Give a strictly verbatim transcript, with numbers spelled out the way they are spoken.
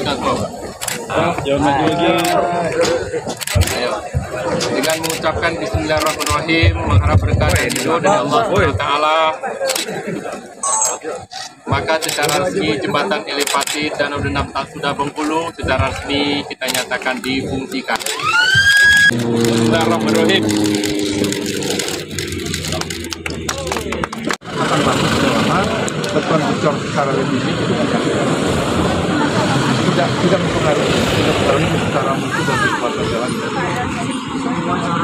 Jangan maju lagi. Ayo. Dengan mengucapkan Bismillahirrahmanirrahim, mengharap berkah dan ridho dari Allah subhanahu wa taala. Maka secara resmi jembatan Elepati Danau Denam Sudah Bengkulu secara resmi kita nyatakan difungsikan. Bismillahirrahmanirrahim. Akan masuk ke dalam beton bocor secara lebih ini itu tidak tidak tidak mempengaruhi tidak mempengaruhi secara mutu dan kekuatan jalan.